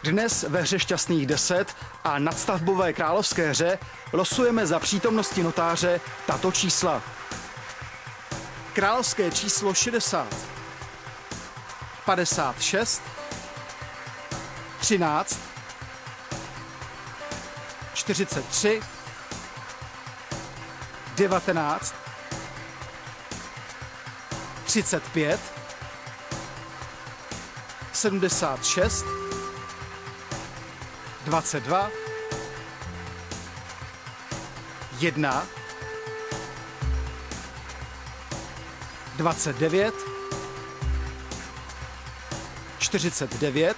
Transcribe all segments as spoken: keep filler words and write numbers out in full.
Dnes ve hře Šťastných deset a nadstavbové královské hře losujeme za přítomnosti notáře tato čísla. Královské číslo šedesát, padesát šest, třináct, čtyřicet tři, devatenáct, třicet pět, sedmdesát šest, dvacet dva, jedna, dvacet devět, čtyřicet devět,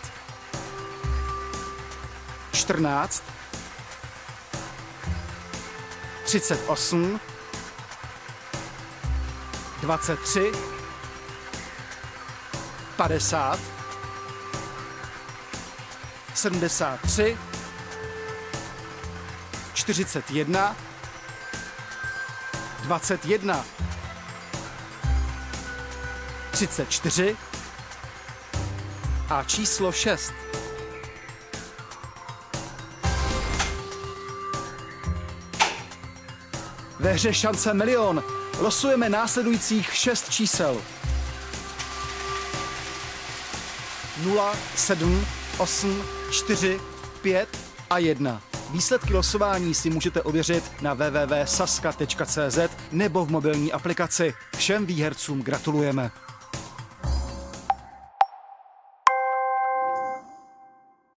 čtrnáct, třicet osm, dvacet tři, padesát, sedmdesát tři, čtyřicet jedna, dvacet jedna, třicet čtyři a číslo šest. Ve hře Šance milion losujeme následujících šest čísel. nula, sedm, osm, čtyři, pět a jedna. Výsledky losování si můžete ověřit na w w w tečka saska tečka c z nebo v mobilní aplikaci. Všem výhercům gratulujeme.